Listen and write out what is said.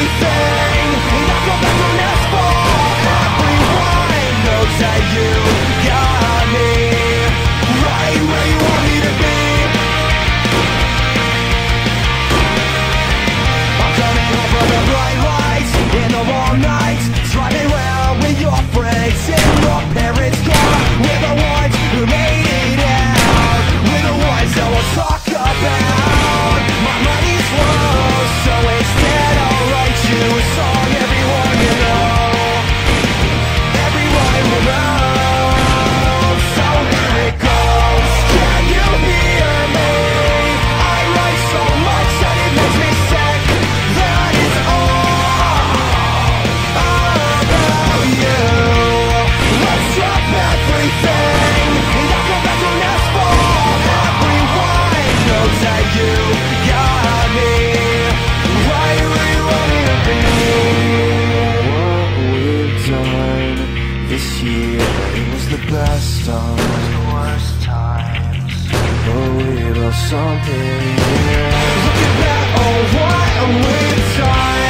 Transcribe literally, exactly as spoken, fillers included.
everything. I go back on this fall. Everyone knows that you got me right where you want me to be. I'm coming home from the bright lights in the long nights, driving well with your friends in your parents' car. We're the ones who made it out. We're the ones that we'll talk about. My money's low, so instead I'll write you a song. Everyone you know, everyone will know. So here it goes. Can you hear me? I write so much that it makes me sick. That is all about you. Let's drop everything and I'll go back on this fall. Everyone knows that you got me right where you want me to be. What we've done this year, it was the best of the worst times, but we built something here. Looking back on what we've done,